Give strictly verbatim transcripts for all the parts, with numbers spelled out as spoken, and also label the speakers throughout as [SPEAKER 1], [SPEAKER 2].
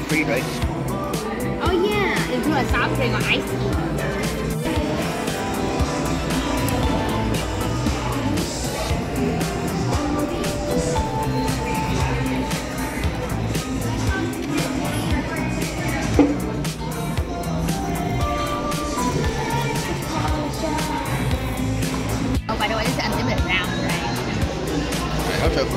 [SPEAKER 1] free, right?
[SPEAKER 2] Oh yeah, into a soft drink or iced tea. Oh, by the way, this is unlimited round, right?
[SPEAKER 1] I hope so.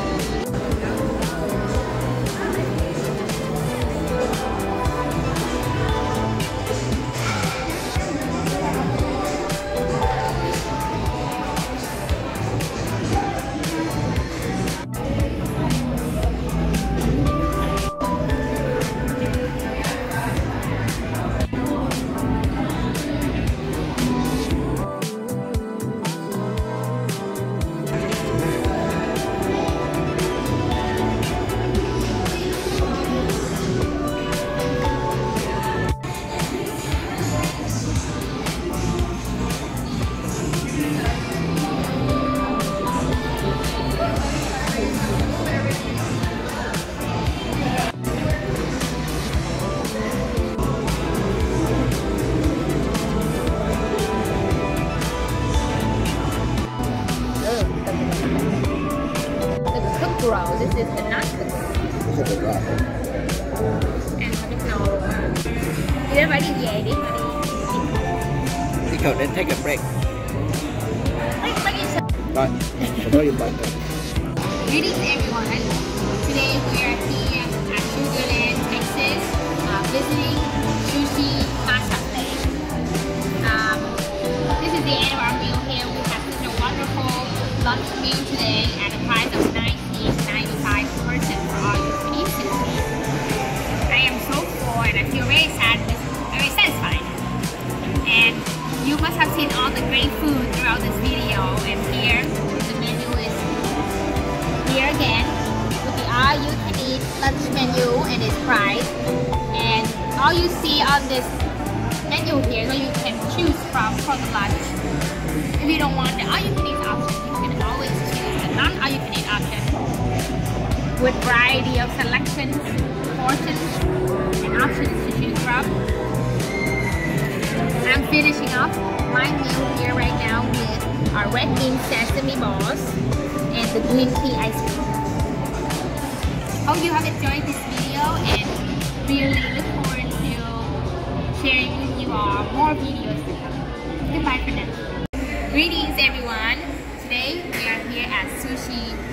[SPEAKER 2] Grow. This is the nut cookie.
[SPEAKER 1] This is a rock.
[SPEAKER 2] And let me know. Đi ra phải đi về đi.
[SPEAKER 1] Đi cậu đến take a break.
[SPEAKER 2] Break, break is
[SPEAKER 1] Rồi, tôi dùng bạn.
[SPEAKER 2] Greetings everyone. Today we are here at Sugar Land, Texas, uh, visiting Sushi Pasta Place. Um, this is the end of our meal here. We have such a wonderful lunch meal today at a price of nineteen ninety-five per person for all you can eat sushi. I am so full and I feel very sad, very satisfied. And you must have seen all the great food throughout this video. And here the menu is here again with the all you can eat lunch menu and its price. And all you see on this menu here, so you can choose from for the lunch. If you don't want the all you can eat option, you can always choose the non all you can eat option with variety of selections, portions, and options to choose from. I'm finishing up my meal here right now with our red bean sesame balls and the green tea ice cream. Hope you have enjoyed this video and really look forward to sharing with you all more videos to come. Goodbye for now. Greetings everyone. Today we are here at Sushi